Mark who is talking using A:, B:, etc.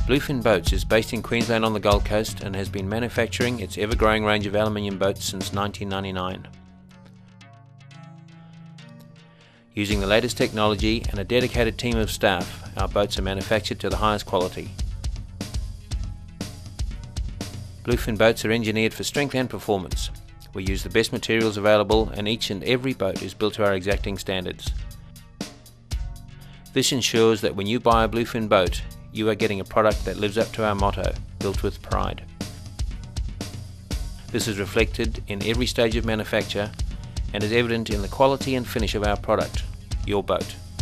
A: Bluefin Boats is based in Queensland on the Gold Coast and has been manufacturing its ever-growing range of aluminium boats since 1999. Using the latest technology and a dedicated team of staff, our boats are manufactured to the highest quality. Bluefin Boats are engineered for strength and performance. We use the best materials available and each and every boat is built to our exacting standards. This ensures that when you buy a Bluefin boat, you are getting a product that lives up to our motto, built with pride. This is reflected in every stage of manufacture and is evident in the quality and finish of our product, your boat.